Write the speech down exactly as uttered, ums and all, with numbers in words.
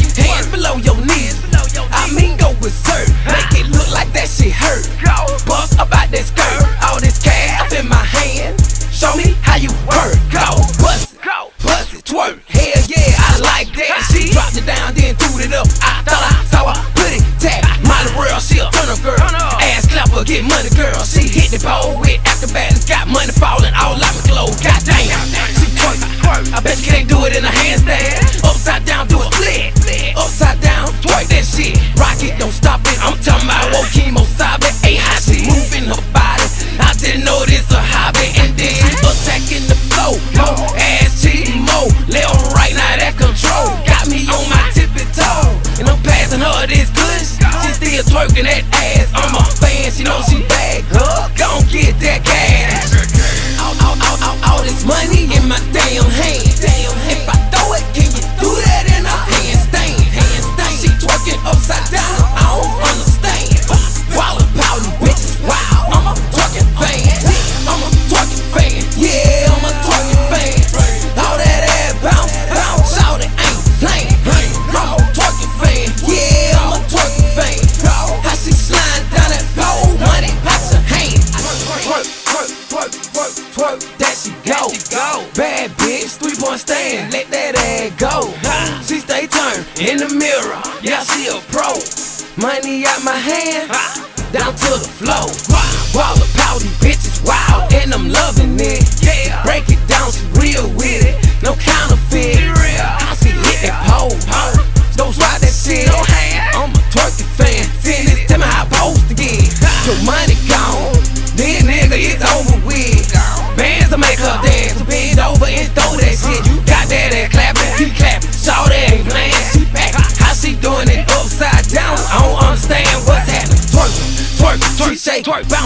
hands below your knees. I mean go berserk, make it look like that shit hurt. Bust about that skirt, all this cash up in my hand. Show me how you work. Go bust it, bust it, twerk. Hell yeah, I like that. She dropped it down, then threw it up. I thought I saw her put it tap. Molly World, she a turn up girl. Ass clapper, get money girl. She hit the bowl with acrobatics, got money falling all out my clothes. Goddamn, she twerk. I bet you can't do it in a handstand. Upside down, do a split. Upside down, twerk that shit. Rock it, don't stop it. I'm talking about woke chemo sabe. Hey, how she moving her body. I didn't know this a hobby. And then attacking the flow, more ass cheating, more left right, now that control. Got me on my tippy toe, and I'm passing her this kush. She still twerking that ass. I'm a fan, she know she bad. Girl, gon' get that cash. All, all, all, all, all this money in my damn hand. If I throw it, can you do that in a handstand? Handstand. She twerking upside down, I don't understand. Wild about these bitches, wow. I'm a twerking fan. I'm a twerking fan. Yeah, I'm a twerking fan. All that ass bounce, bounce, shout it ain't playing. I'm a twerking fan. Yeah, I'm a twerking fan. How she slide down that pole, money out your hand. Twerk, twerk, twerk, twerk, twerk, that she go. Bad bitch, three point stand, let that ass go. She stay turned in the mirror, yeah she a pro. Money out my hand, down to the floor. Wild about these bitches, wild, and I'm loving it. Break it down, she real with it, no counterfeit. How she hit that pole, don't ride that shit. I'm a twerking fan, seeing this, tell me how I'm supposed to get. Your money gone, then nigga it's over with. Bands to make her dance, so bend over and throw that shit. You got that ass clapping, keep clapping, shout that ain't playing. She back, how she doing it upside down? I don't understand what's happening. Twerk, twerk, she shake, twerk.